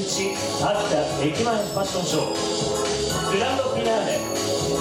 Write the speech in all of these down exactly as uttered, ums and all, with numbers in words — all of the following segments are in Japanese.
市秋田駅前ファッションショーグランドフィナーレ。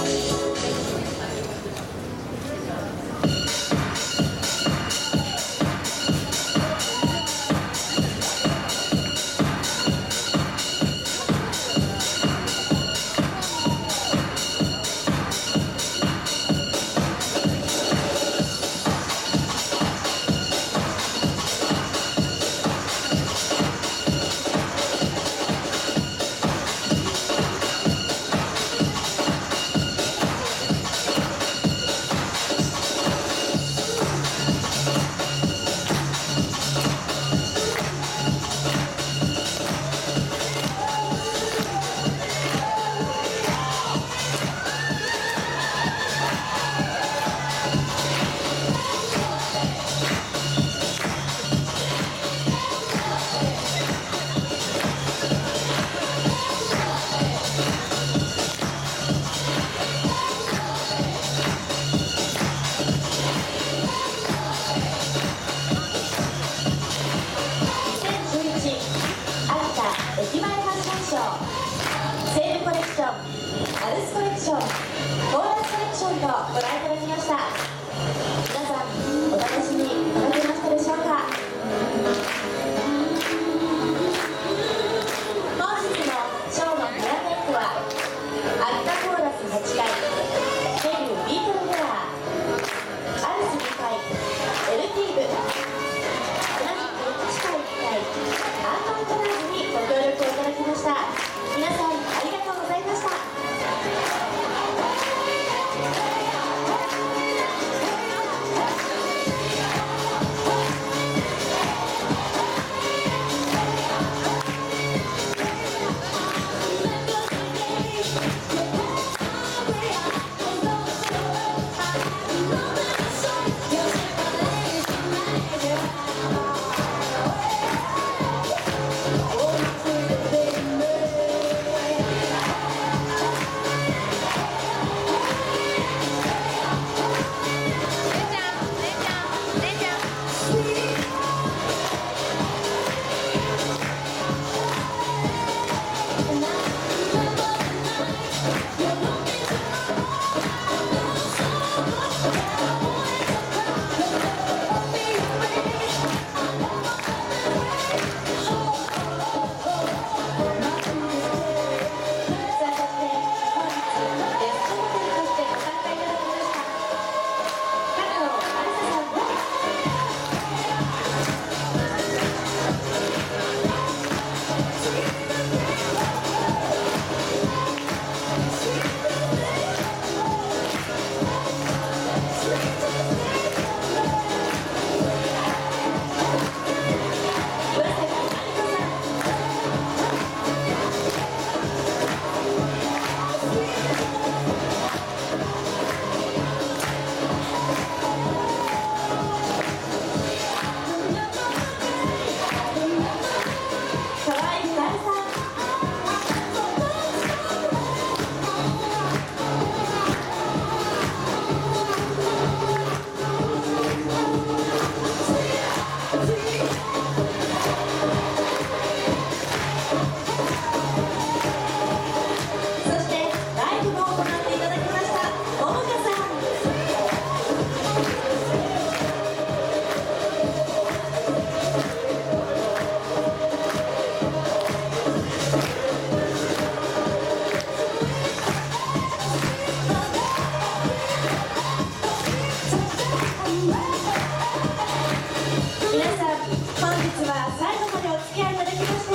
アルスコレクション、コーラスコレクションとご覧いただきました。皆さんお楽しみいただけましたでしょうか。本日のショーのプラネットは秋田コーラスはちかい、メリュービートルフェア、アルスにかい、エルティーブ、同じく地下いっかい、アートアントラーズにご協力をいただきました。皆さんありがとうございました。皆さん、本日は最後までお付き合いいただきました。